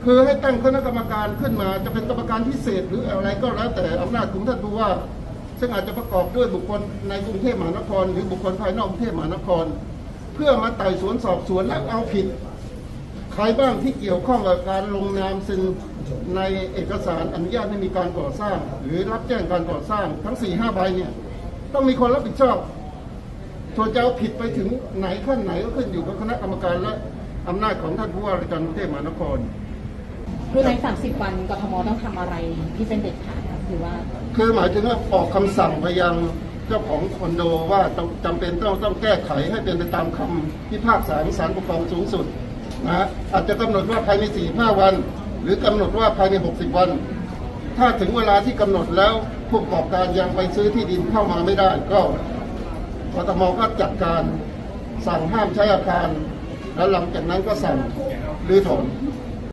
คือให้ตั้งคณะกรรมการขึ้นมาจะเป็นกรรมการพิเศษหรืออะไรก็แล้วแต่อำนาจของท่านผู้ว่าซึ่งอาจจะประกอบด้วยบุคคลในกรุงเทพมหานครหรือบุคคลภายนอกกรุงเทพมหานครเพื่อมาไต่สวนสอบสวนและเอาผิดใครบ้างที่เกี่ยวข้องกับการลงนามเซ็นในเอกสารอนุญาตให้มีการก่อสร้างหรือรับแจ้งการก่อสร้างทั้ง 4-5 ใบเนี่ยต้องมีคนรับผิดชอบส่วนจะเอาผิดไปถึงไหนขั้นไหนก็ขึ้นอยู่กับคณะกรรมการและอำนาจของท่านผู้ว่าราชการกรุงเทพมหานครคือใน30 วันกทมต้องทำอะไรที่เป็นเด็ดขาดครับหรือว่าคือหมายถึงว่าออกคำสั่งไปยังเจ้าของคอนโดว่าจำเป็นต้องแก้ไขให้เป็นไปตามคำพิพากษาของศาลปกครองสูงสุดนะอาจจะกำหนดว่าภายใน 45 วันหรือกำหนดว่าภายใน 60 วันถ้าถึงเวลาที่กำหนดแล้วผู้ประกอบการยังไปซื้อที่ดินเข้ามาไม่ได้ก็กทมก็จัดการสั่งห้ามใช้อาคารแล้วหลังจากนั้นก็สั่งรื้อถอน